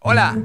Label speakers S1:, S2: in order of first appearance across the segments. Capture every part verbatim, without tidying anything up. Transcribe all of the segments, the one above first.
S1: Hola.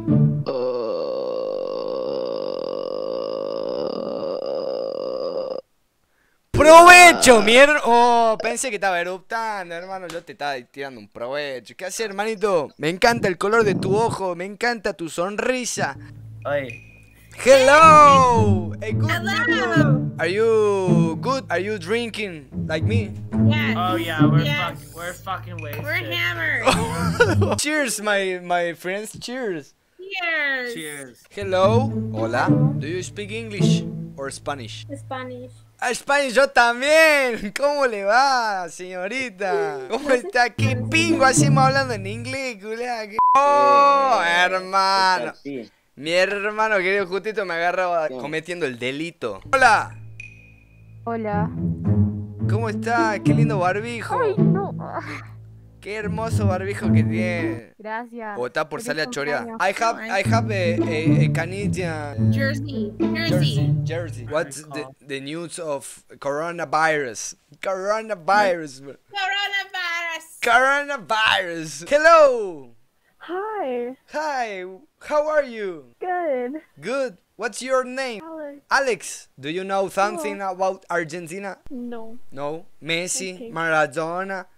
S1: ¡Provecho, mierda! Oh, pensé que estaba eruptando, hermano. Yo te estaba tirando un provecho. ¿Qué haces, hermanito? Me encanta el color de tu ojo. Me encanta tu sonrisa.
S2: Oye.
S1: Hello! Hey, good
S3: Hello!
S1: people. Are you good? Are you drinking like me?
S3: Yes.
S2: Oh yeah, we're
S3: Yes.
S2: fucking, we're fucking wasted.
S3: We're hammered.
S1: Cheers, my, my friends. Cheers.
S3: Cheers.
S2: Cheers.
S1: Hello. Hola. Do you speak English or Spanish?
S3: Spanish.
S1: A Spanish yo también. ¿Cómo le va, señorita? ¿Cómo está? ¿Qué pingo hacemos hablando en inglés, culá? ¿Qué- Oh, hermano.
S4: Sí.
S1: Mi hermano querido justito me agarraba cometiendo el delito. Hola.
S5: Hola.
S1: ¿Cómo está? Qué lindo barbijo.
S5: Ay, no.
S1: Qué hermoso barbijo que tiene.
S5: Gracias.
S1: O está por
S5: Feliz
S1: salir a chorear.
S5: cumpleaños.
S1: I have, I have a, a, a Canadian
S3: Jersey.
S1: Jersey.
S3: Jersey.
S1: Jersey. What's the, the news of coronavirus? Coronavirus.
S3: Coronavirus.
S1: Coronavirus. Hello.
S5: Hi.
S1: Hi. How are you?
S5: Good.
S1: Good. What's your name?
S5: Alex.
S1: Alex. Do you know something about Argentina?
S5: No.
S1: No. Messi,
S5: Okay.
S1: Maradona.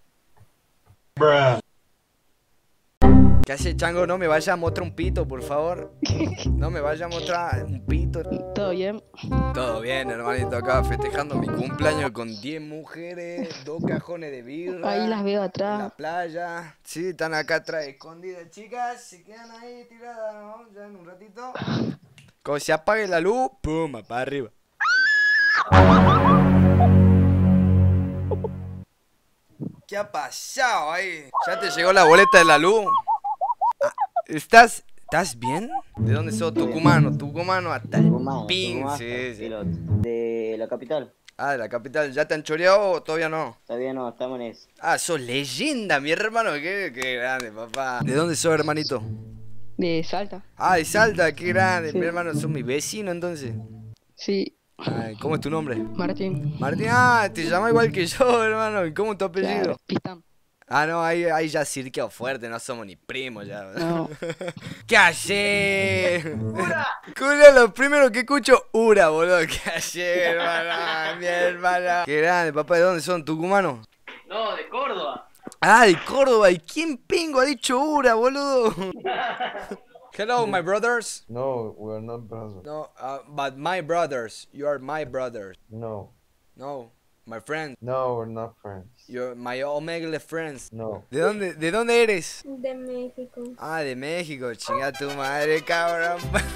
S1: ¿Qué hace, chango? No me vaya a mostrar un pito, por favor. No me vaya a mostrar un pito.
S6: ¿Todo bien?
S1: Todo bien, hermanito, acá festejando mi cumpleaños con diez mujeres, dos cajones de birra.
S6: Ahí las veo
S1: En la
S6: atrás.
S1: playa. Sí, están acá atrás escondidas, chicas. Se quedan ahí tiradas, ¿no? Ya en un ratito. Cuando se apague la luz, pum, para arriba. ¿Qué ha pasado ahí? ¿Ya te llegó la boleta de la luz? Ah, ¿Estás, ¿Estás bien? ¿De dónde sos? Tucumano, tucumano hasta el
S4: Tucumán,
S1: pin.
S4: Tucumán,
S1: Sí, sí.
S4: piloto. De la capital.
S1: Ah, de la capital. ¿Ya te han choreado o todavía no?
S4: Todavía no, estamos en eso.
S1: Ah, sos leyenda, mi hermano. Qué, qué grande, papá. ¿De dónde sos, hermanito?
S6: De Salta.
S1: Ah, de Salta, qué grande.
S6: Sí.
S1: Mi hermano, sos mi vecino, entonces.
S6: Sí.
S1: Ay, ¿cómo es tu nombre?
S6: Martín.
S1: Martín, ah, te llama igual que yo, hermano. ¿Y cómo es tu apellido?
S6: Claro. Pistán.
S1: Ah, no, ahí, ahí ya cirqueo fuerte, no somos ni primos ya.
S6: No.
S1: ¿Qué haces? Culo, lo primero que escucho, Ura, boludo. ¿Qué haces, hermana? Mi hermana. Qué grande, papá. ¿De dónde son? ¿Tucumanos?
S2: No, de Córdoba.
S1: Ah, de Córdoba. ¿Y quién pingo ha dicho Ura, boludo? Hello, my brothers.
S7: No, we're not brothers.
S1: No, uh, but my brothers. You are my brothers.
S7: No.
S1: No, my friends.
S7: No, we're not friends.
S1: You're my Omegle friends.
S7: No.
S1: ¿De dónde, ¿De dónde eres?
S3: De México.
S1: Ah, de México. Chinga tu madre, cabrón.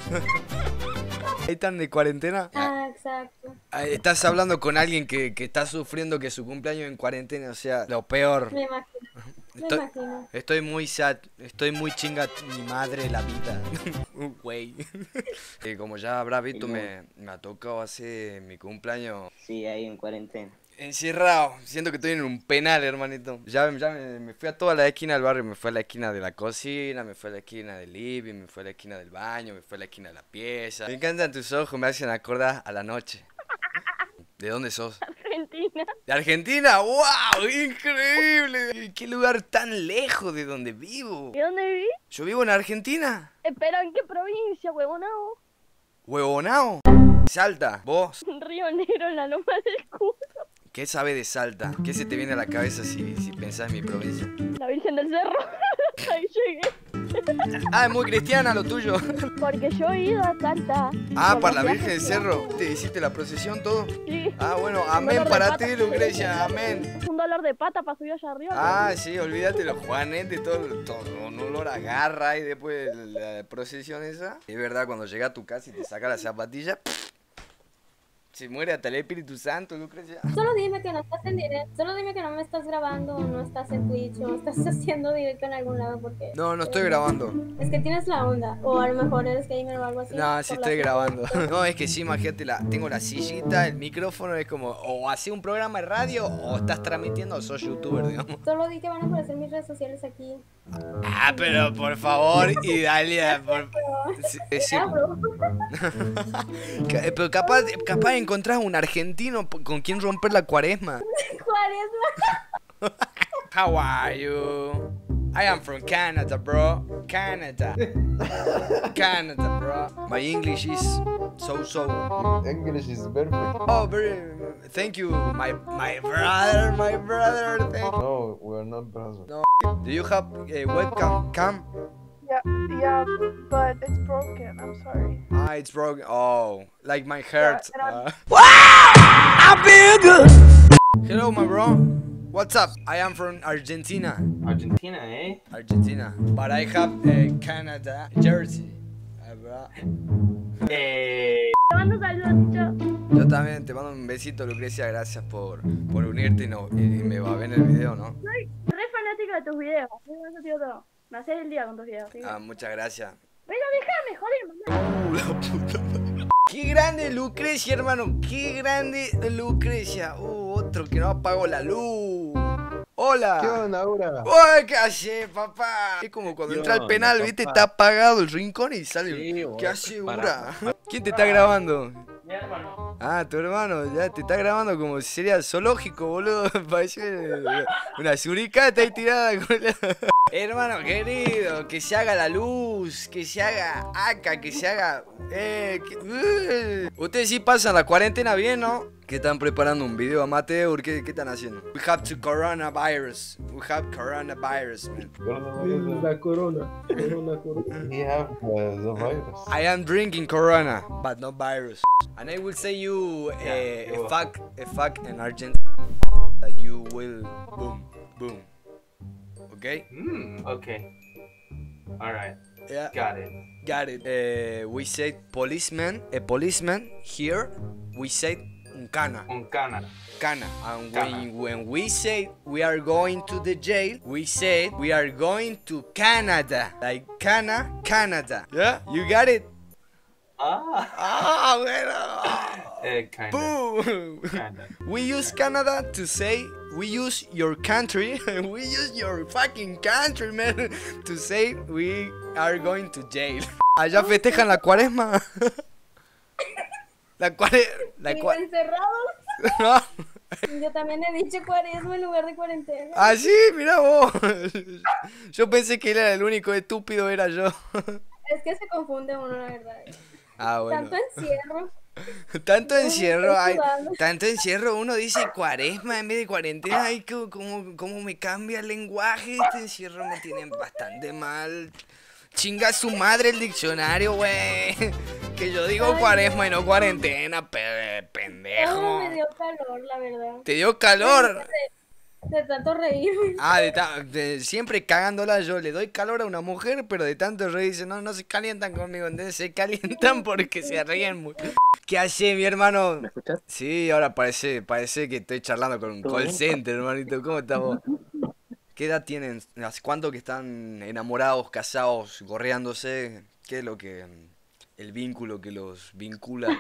S1: Ahí están de cuarentena.
S3: Ah, exacto.
S1: Ah, Estás hablando con alguien que, que está sufriendo que su cumpleaños en cuarentena, o sea, lo peor.
S3: Me imagino. Me
S1: Estoy,
S3: imagino.
S1: estoy muy sad, estoy muy chinga mi madre la vida. Güey. Que como ya habrás visto, me, me ha tocado hacer mi cumpleaños
S4: Sí, ahí en cuarentena.
S1: encerrado. Siento que estoy en un penal, hermanito. Ya, ya me, me fui a toda la esquina del barrio. Me fui a la esquina de la cocina, me fui a la esquina del living, me fui a la esquina del baño, me fui a la esquina de la pieza. Me encantan tus ojos, me hacen acordar a la noche. ¿De dónde sos?
S5: Argentina.
S1: ¿De Argentina? ¡Wow! ¡Increíble! ¿Qué lugar tan lejos de donde vivo?
S5: ¿Y dónde viví?
S1: ¿Yo vivo en Argentina?
S5: Espera, ¿en qué provincia, huevonao?
S1: ¿Huevonao? Salta, vos.
S5: Río Negro, en la Loma del Culo.
S1: ¿Qué sabe de Salta? ¿Qué se te viene a la cabeza si, si pensás en mi provincia?
S5: La Virgen del Cerro. Ahí llegué.
S1: Ah, es muy cristiana lo tuyo.
S5: Porque yo he ido a Salta.
S1: Ah,
S5: Por
S1: para la
S5: los
S1: Virgen del
S5: viajes
S1: Cerro. ¿Te hiciste la procesión todo?
S5: Sí.
S1: Ah, bueno,
S5: Un
S1: amén
S5: dolor de
S1: para
S5: pata.
S1: ti, Lucrecia, amén.
S5: Un dolor de pata para subir allá arriba.
S1: Ah, sí, olvídate los juanetes, todo, todo un olor a garra y después la procesión esa. Es verdad, cuando llega a tu casa y te saca la zapatilla, se muere hasta el Espíritu Santo, Lucrecia.
S3: Solo dime que no estás en directo. Solo dime que no me estás grabando o no estás en Twitch o estás haciendo directo en algún lado porque...
S1: No, no estoy grabando.
S3: Es que tienes la onda. O a lo mejor eres gamer o algo así.
S1: No, sí
S3: por
S1: estoy
S3: la-
S1: grabando. No, es que sí, imagínate, la, tengo la sillita, el micrófono, es como, o haces un programa de radio o estás transmitiendo o sos youtuber, digamos.
S3: Solo di que van a aparecer mis redes sociales aquí.
S1: Ah, pero por favor, y Dalia, por... Sí, es
S3: Ya,
S1: cierto.
S3: bro.
S1: Ca- Pero capaz, capaz encontrás un argentino p- con quien romper la cuaresma.
S3: Cuaresma.
S1: How are you? I am from Canada, bro. Canada. Canada, bro. My English is so-so.
S7: English is perfect.
S1: Oh, very... Thank you, my my brother, my brother. Thank you.
S7: No, we're not brothers.
S1: No. Do you have a webcam? Cam?
S8: Yeah, yeah, but it's broken. I'm sorry.
S1: Ah, it's broken. Oh, like my heart.
S8: and I'm-
S1: Uh. I feel good. Hello, my bro. What's up? I am from Argentina.
S2: Argentina, eh?
S1: Argentina. But I have a Canada jersey. Ah, bro.
S2: Eh.
S5: Te mando saludos, Chicho.
S1: Yo también te mando un besito, Lucrecia. Gracias por, por unirte y, no, y me va a ver en el video, ¿no?
S5: Soy re fanática de tus videos. Así que eso tío todo. Me haces el día con tus videos. ¿Sí?
S1: Ah, muchas gracias.
S5: Pero déjame, joder, mamá.
S1: Uh, la puta madre. Qué grande Lucrecia, hermano. Qué grande Lucrecia. Uh, otro que no apagó la luz. Hola.
S7: ¿Qué onda, Aura?
S1: ¡Uy, qué hace, papá! Es como cuando
S9: ¿Qué
S1: entra al
S9: onda,
S1: penal,
S9: papá?
S1: ¿viste? Está apagado el rincón y sale.
S9: Sí,
S1: ¿Qué
S9: boludo,
S1: hace,
S9: para-
S1: Ura? ¿Quién te está grabando?
S2: Mi hermano.
S1: Ah, tu hermano, ya te está grabando como si sería zoológico, boludo. Parece una suricata ahí tirada con la... Hermano querido, que se haga la luz, que se haga acá, que se haga... Eh, que- uh. Ustedes sí pasan la cuarentena bien, ¿no? ¿Qué están preparando? ¿Un video amateur? ¿Qué, qué están haciendo? We have to coronavirus. We have coronavirus, man.
S7: Coronavirus.
S10: La corona. Corona, corona.
S7: We have uh, the virus.
S1: I am drinking corona, but not virus. And I will say you uh,
S2: Yeah, you
S1: a
S2: will.
S1: fuck, a fuck in Argentina that you will boom, boom. Okay?
S2: Hmm, okay. Alright,
S1: Yeah,
S2: got it.
S1: got it. Uh, we say policeman, a policeman here. We say un cana,
S2: Un Canada.
S1: cana. And
S2: Cana.
S1: when when we say we are going to the jail, we say we are going to Canada, like cana, Canada. Yeah, you got it.
S2: Ah.
S1: Ah, bueno.
S2: Eh, kinda.
S1: Boom!
S2: Kinda.
S1: We use Canada to say we use your country. We use your fucking country, man, to say we are going to jail. Allá festejan la cuaresma. La cuaresma. La
S3: ¿Y
S1: cua-
S3: encerrados?
S1: ¿No?
S3: Yo también he dicho cuaresma en lugar de cuarentena.
S1: Ah, sí, mira vos. Yo pensé que era el único estúpido, era yo.
S3: Es que se confunde uno, la verdad.
S1: Ah, bueno.
S3: Tanto encierro.
S1: Tanto encierro,
S3: estoy
S1: ay,
S3: sudando.
S1: tanto encierro, uno dice cuaresma en vez de cuarentena, ay, cómo, cómo, cómo me cambia el lenguaje, este encierro me tiene bastante mal. Chinga su madre el diccionario, güey. Que yo digo
S3: Ay,
S1: cuaresma y no cuarentena, pe-
S3: Todo
S1: pendejo.
S3: me dio calor, la verdad.
S1: ¿Te dio calor?
S3: De tanto reírme.
S1: Ah, de, ta- de- siempre cagándola yo, le doy calor a una mujer, pero de tanto reír, dice, no, no se calientan conmigo, ¿entendés? Se calientan porque se ríen mucho. ¿Qué hace, mi hermano?
S4: ¿Me escuchás?
S1: Sí, ahora parece, parece que estoy charlando con un
S4: ¿Todo
S1: call
S4: bien?
S1: center, hermanito. ¿Cómo estás vos? ¿Qué edad tienen? ¿Hace cuánto que están enamorados, casados, gorreándose? ¿Qué es lo que... el vínculo que los vincula?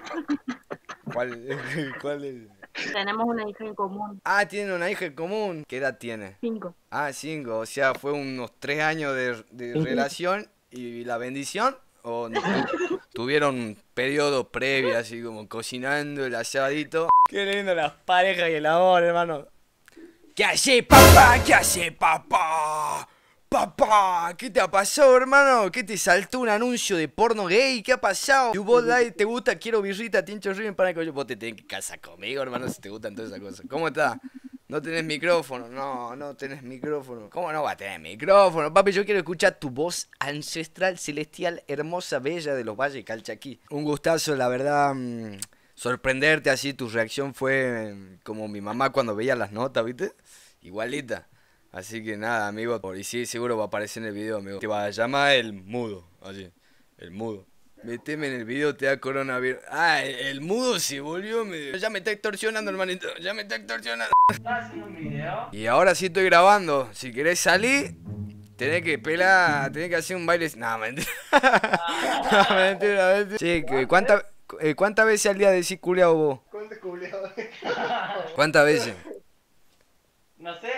S1: ¿Cuál, cuál es?
S5: Tenemos una hija en común.
S1: Ah, tienen una hija en común. ¿Qué edad tiene?
S5: Cinco.
S1: Ah, cinco. O sea, fue unos tres años de, de relación y la bendición. ¿O no tu- tuvieron periodo previo, así como cocinando el asadito? Qué lindo las parejas y el amor, hermano. ¿Qué hace, papá? ¿Qué hace, papá? Papá, ¿qué te ha pasado, hermano? ¿Qué te saltó un anuncio de porno gay? ¿Qué ha pasado? ¿Y vos, like, te gusta? Quiero birrita, tincho río, para que yo... Vos te tenés que casar conmigo, hermano, si te gustan todas esas cosas. ¿Cómo está? ¿No tenés micrófono? No, no tenés micrófono. ¿Cómo no va a tener micrófono? Papi, yo quiero escuchar tu voz ancestral, celestial, hermosa, bella de los Valles Calchaquí. Un gustazo, la verdad, mmm, sorprenderte así. Tu reacción fue mm, como mi mamá cuando veía las notas, ¿viste? Igualita. Así que nada, amigo. Y sí, seguro va a aparecer en el video, amigo. Te va a llamar el mudo, así. El mudo. Meteme en el video, te da coronavirus. Ah, el, el mudo se volvió medio... Ya me está extorsionando, hermanito. Ya me está extorsionando.
S2: ¿Estás haciendo un video?
S1: Y ahora sí estoy grabando. Si querés salir, tenés que pelar, tenés que hacer un baile. No, mentira. No, mentira, mentira. Che, que ¿cuánta- eh, ¿cuántas veces al día decís culiao vos?
S7: ¿Cuánto culiado?
S1: ¿Cuántas veces?
S2: No sé.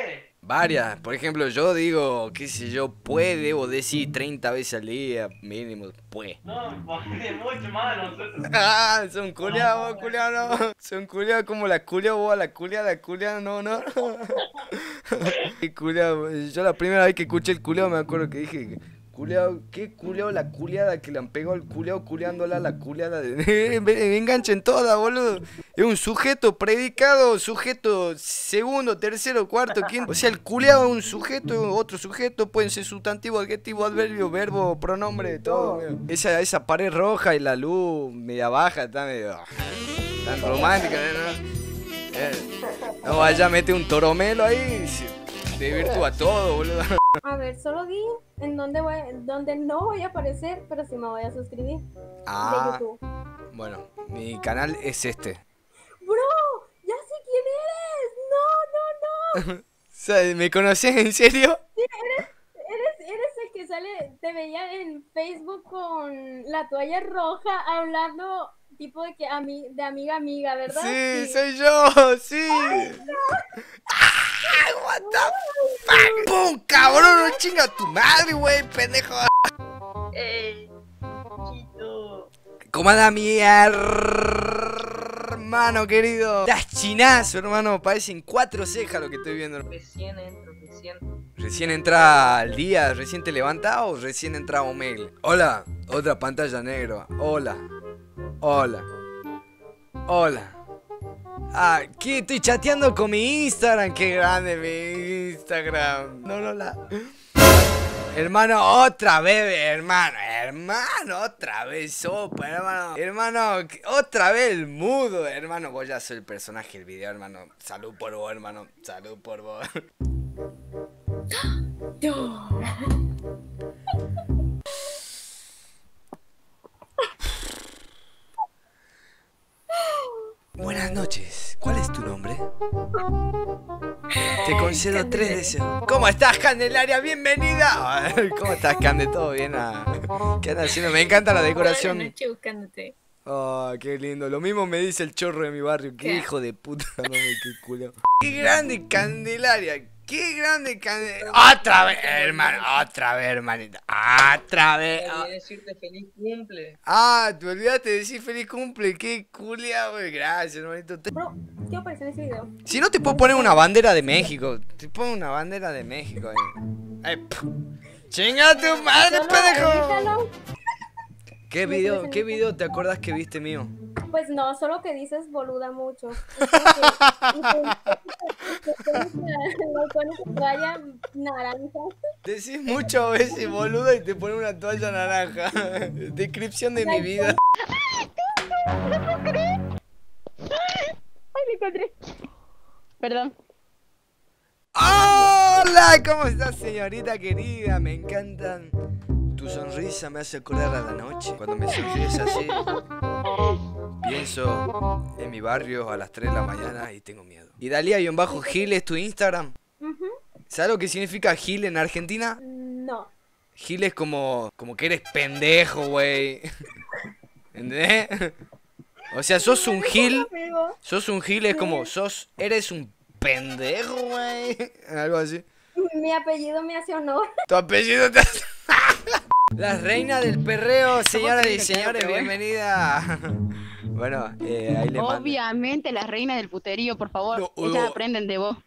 S1: Varias. Por ejemplo, yo digo, qué sé yo, puede, debo decir treinta veces al día, mínimo, pues.
S2: No, vale mucho más nosotros.
S1: Ah, son culiados, culiados, no. Son culiados como la culia, vos, la culia, la culia, no, no. Qué culiao. Yo la primera vez que escuché el culiao me acuerdo que dije, culiao, qué culiao la culiada que le han pegado al culiao culiándola la culiada. De... me enganchen todas, boludo. Es un sujeto predicado, sujeto segundo, tercero, cuarto, quinto. O sea, el culiao es un sujeto, otro sujeto, pueden ser sustantivo, adjetivo, adverbio, verbo, pronombre, todo. Mira. Esa, esa pared roja y la luz media baja, está medio... tan romántica, ¿no? Eh, no vaya a meter un toromelo ahí, te virtúa todo, boludo.
S3: A ver, solo di en dónde voy, en dónde no voy a aparecer, pero sí me voy a suscribir.
S1: Ah,
S3: De YouTube.
S1: bueno, mi canal es este.
S3: Bro, ya sé quién eres. No, no, no.
S1: O sea, ¿me conoces en serio?
S3: Sí, eres, eres, eres el que sale, te veía en Facebook con la toalla roja hablando tipo de que ami, de amiga amiga, ¿verdad?
S1: Sí, soy yo, sí. ¡Ah! What the fuck. ¡Pum! Cabrón, no chinga tu madre, güey, pendejo.
S5: Ey, chito.
S1: ¿Cómo anda mi hermano querido? Estás chinazo, hermano. Parecen cuatro cejas lo que estoy viendo.
S5: Recién entro, recién.
S1: ¿Recién entra al día? ¿Recién te levantás o recién entra un mail? Hola, otra pantalla negra. Hola. Hola. Hola. Ah, ¿qué? Estoy chateando con mi Instagram. Qué grande mi Instagram. No, no, la... Hermano, otra vez, hermano. Hermano, otra vez sopa, hermano. Hermano, otra vez el mudo. Hermano, vos ya sos el personaje del video, hermano. Salud por vos, hermano. Salud por vos. Buenas noches, ¿cuál es tu nombre? Te concedo tres deseos. ¿Cómo estás, Candelaria? Bienvenida. Ay, ¿cómo estás, Cande? ¿Todo bien? Ah, ¿qué andas haciendo? Me encanta la decoración.
S9: Toda la noche buscándote.
S1: Oh, qué lindo. Lo mismo me dice el chorro de mi barrio. Qué hijo de puta, no me qué culo. Qué grande Candelaria. Qué grande Candelaria. Otra vez, hermano. Otra vez, hermanito. Otra vez.
S5: Quería decirte feliz cumple.
S1: Ah, te olvidaste de decir feliz cumple. Qué culia, güey. Gracias, hermanito.
S3: Bro, ¿qué aparece en ese video?
S1: Si no te puedo poner una bandera de México. Te pongo una bandera de México ahí. Ay, pf. ¡Chinga tu madre,
S3: Solo
S1: pendejo!
S3: déjalo.
S1: ¿Qué video, qué video te acuerdas que viste mío?
S3: Pues no, solo que dices boluda mucho. Lo pones en toalla naranja.
S1: Decís muchas veces boludo y te pones una toalla naranja. Descripción de mi vida.
S5: Ay, me encontré. Perdón.
S1: ¡Hola! ¿Cómo estás, señorita querida? Me encantan. Tu sonrisa me hace acordar a la noche. Cuando me sonríes así, pienso en mi barrio a las tres de la mañana y tengo miedo. Y Dalia-Gil es tu Instagram.
S3: Ujú.
S1: ¿Sabes lo que significa Gil en Argentina?
S3: No.
S1: Gil es como, como que eres pendejo, güey. ¿Entendés? O sea, sos un Gil.
S3: Amigo.
S1: Sos un Gil es como, sos, eres un pendejo, güey. Algo así.
S3: Mi apellido me hace honor.
S1: Tu apellido te hace... La reina del perreo, señoras y señores, bienvenida. Bueno, eh, ahí le mando.
S6: Obviamente la reina del puterío, por favor.
S1: No,
S6: Ellas
S1: no.
S6: aprenden de vos.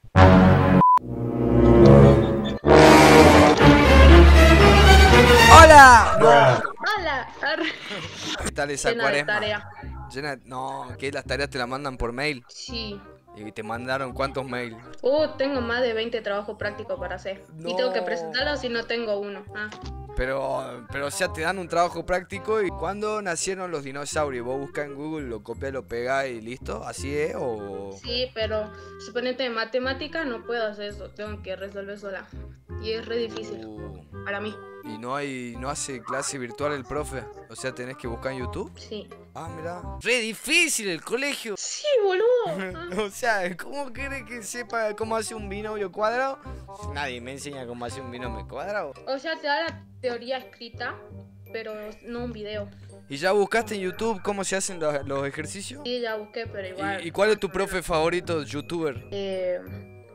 S1: ¡Hola! No.
S5: Hola. Arre.
S1: ¿Qué tal esa
S5: Llena de
S1: cuaresma?
S5: tarea.
S1: Llena- No, que las tareas te las mandan por mail.
S5: Sí.
S1: ¿Y te mandaron cuántos mails?
S5: Uh, tengo más de veinte trabajos prácticos para hacer.
S1: No.
S5: Y tengo que presentarlos si no tengo uno. Ah.
S1: Pero, pero o sea, te dan un trabajo práctico. ¿Y cuándo nacieron los dinosaurios? Vos buscas en Google, lo copias, lo pegás y listo. ¿Así es? ¿O...?
S5: Sí, pero suponete de matemática no puedo hacer eso. Tengo que resolver sola. Y es re difícil
S1: Uh,
S5: para mí.
S1: ¿Y no hay no hace clase virtual el profe? O sea, tenés que buscar en YouTube.
S5: Sí.
S1: Ah, mira. Re difícil el colegio.
S5: Sí, boludo.
S1: O sea, ¿cómo quiere que sepa cómo hace un binomio cuadrado? Nadie me enseña cómo hace un binomio cuadrado.
S5: O sea, te da la teoría escrita, pero no un video.
S1: ¿Y ya buscaste en YouTube cómo se hacen los, los ejercicios?
S5: Sí, ya busqué, pero igual.
S1: ¿Y, y cuál es tu profe favorito, youtuber?
S5: Eh,